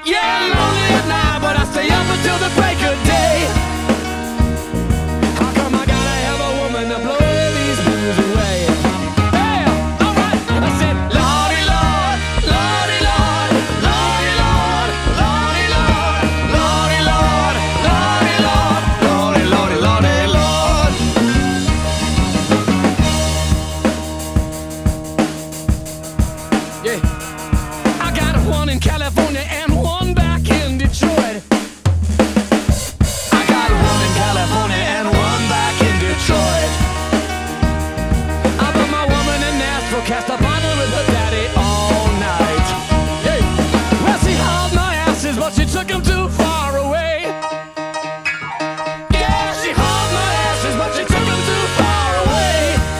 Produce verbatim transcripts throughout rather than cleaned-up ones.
Yeah, I'm lonely at night, but I stay up until the break of day. How come I gotta have a woman to blow these blues away? Hey, alright, I said, Lordy Lord, Lordy Lord, Lordy Lord, Lordy Lord, Lordy Lord, Lordy Lord, Lordy Lordy Lordy Lord. Yeah. I got one in California and one back in Detroit. I got one in California and one back in Detroit. I put my woman in Nashville, cast a bottle with her daddy all night. Hey. Well, she hauled my asses, but she took him too far away. Yeah, she hauled my asses, but she took him too far away.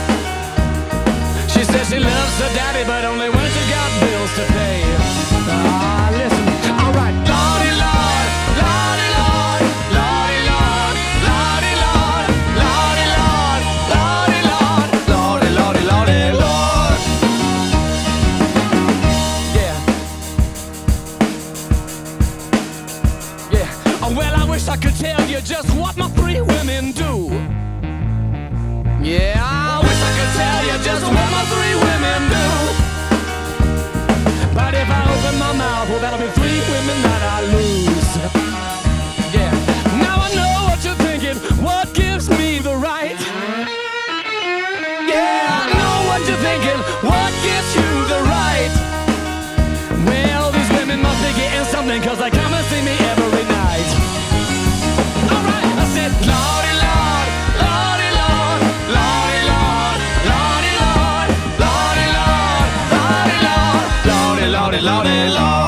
She says she loves her daddy, but only when she got bills to pay. Ah, listen, alright. Lordy Lord, Lordy Lord, Lordy Lord, Lordy Lord, Lordy Lord, Lordy Lord, Lordy Lordy Lordy Lord. Yeah. Yeah. Oh, well, I wish I could tell you just what my three women do. Yeah, I wish I could tell you just what my three women do. But if I open my mouth, well, that'll be three women that I lose. Yeah. Now I know what you're thinking. What gives me the right? Yeah, I know what you're thinking. What gives you the right? Well, these women must be getting something, 'cause they come and see me every night. Alright, I said, Lordy Lord, Lordy Lord, Lordy Lord, Lordy Lord, Lordy Lord, Lordy Lord, Lordy Lordy Lordy Lord.